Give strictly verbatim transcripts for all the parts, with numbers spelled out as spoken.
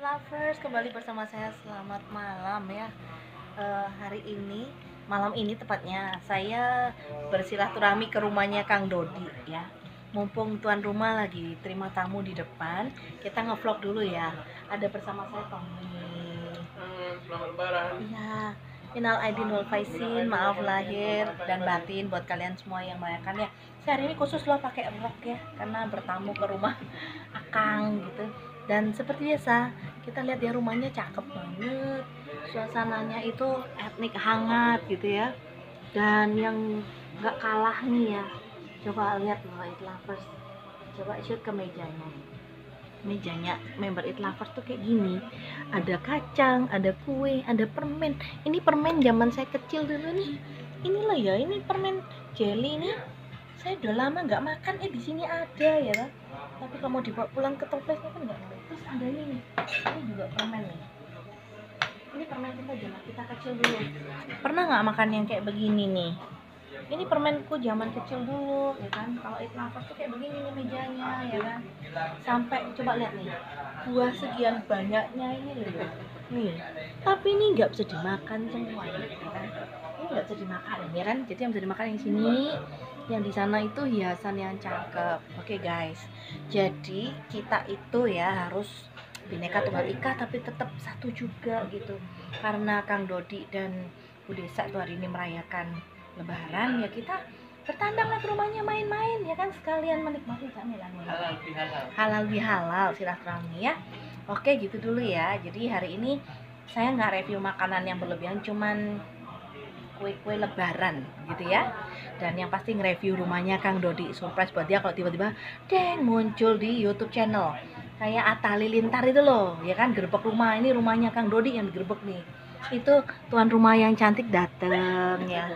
Lovers, kembali bersama saya. Selamat malam ya. Uh, hari ini, malam ini tepatnya saya bersilaturahmi ke rumahnya Kang Dodi ya. Mumpung tuan rumah lagi terima tamu di depan, kita ngevlog dulu ya. Ada bersama saya Tommy. Hmm, selamat lebaran. Iya. Minal aidin wal faizin, maaf lahir dan batin buat kalian semua yang merayakan ya. Saya hari ini khusus loh pakai rok ya, karena bertamu ke rumah Akang gitu. Dan seperti biasa, kita lihat ya rumahnya cakep banget. Suasananya itu etnik hangat gitu ya. Dan yang gak kalah nih ya, coba lihat loh It Lovers. Coba shoot ke mejanya. Mejanya member It Lovers tuh kayak gini. Ada kacang, ada kue, ada permen. Ini permen zaman saya kecil dulu nih. Inilah ya, ini permen jelly nih. Saya udah lama nggak makan, eh di sini ada ya. Tapi kalau mau dibawa pulang ke toplesnya kan nggak ada. Terus ada ini nih. Ini juga permen nih. Ini permen kita zaman kita kecil dulu. Pernah nggak makan yang kayak begini nih? Ini permenku zaman kecil dulu ya kan. Kalau It Lovers tuh kayak begini nih mejanya ya kan. Sampai coba lihat nih, buah sekian banyaknya ini loh nih, tapi ini nggak bisa dimakan semua ya kan. Ini nggak bisa dimakan ya kan, jadi yang bisa dimakan yang sini, yang di sana itu hiasan yang cakep. Oke guys, jadi kita itu ya harus Bhinneka Tunggal Ika tapi tetap satu juga gitu, karena Kang Dodi dan Bu Desa tuh hari ini merayakan Lebaran ya, kita bertandanglah ke rumahnya main-main ya kan, sekalian menikmati camilan Halal bihalal. halal bihalal silaturahmi ya. Oke gitu dulu ya. Jadi hari ini saya nggak review makanan yang berlebihan, cuman kue-kue lebaran gitu ya. Dan yang pasti nge-review rumahnya Kang Dodi, surprise buat dia kalau tiba-tiba deng muncul di YouTube channel kayak Atta Halilintar itu loh ya kan, gerbek rumah. Ini rumahnya Kang Dodi yang digerebek nih, itu tuan rumah yang cantik dateng ya.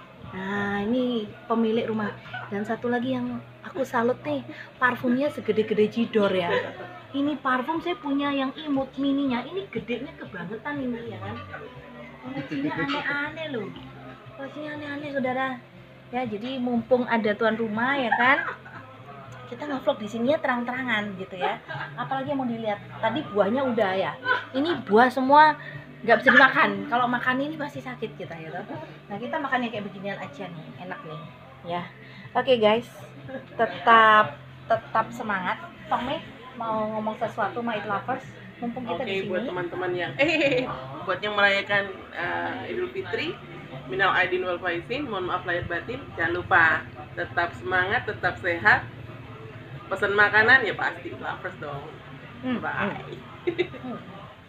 Nah ini pemilik rumah. Dan satu lagi yang aku salut nih, parfumnya segede-gede jidor ya. Ini parfum saya punya yang imut mininya, ini gedenya kebangetan ini ya kan. Fungsinya aneh-aneh loh, fungsinya aneh-aneh saudara ya. Jadi mumpung ada tuan rumah ya kan, kita ngevlog di sini ya terang-terangan gitu ya. Apalagi yang mau dilihat, tadi buahnya udah ya. Ini buah semua nggak bisa dimakan. Kalau makan ini pasti sakit kita ya toh. Nah kita makannya kayak beginian aja nih, enak nih ya. Oke guys, tetap tetap semangat. Tommy mau ngomong sesuatu sama It Lovers mumpung kita Oke, di sini. buat teman-teman yang eh buat yang merayakan uh, Idul Fitri, minal aidin wal faizin, mohon maaf lahir batin. Jangan lupa tetap semangat, tetap sehat. Pesan makanan ya pasti It Lovers dong. Hmm, Bye. hmm.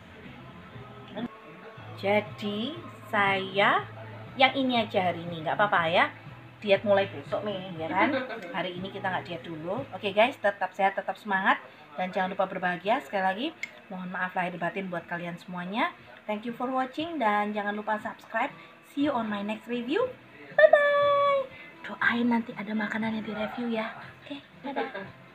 Jadi saya yang ini aja hari ini, nggak apa-apa ya. Diet mulai besok nih ya kan. Hari ini kita nggak diet dulu. Oke guys, tetap sehat, tetap semangat, dan jangan lupa berbahagia. Sekali lagi mohon maaf lahir batin buat kalian semuanya. Thank you for watching dan jangan lupa subscribe. See you on my next review. Bye bye. Doain nanti ada makanan yang direview ya. Oke, dadah.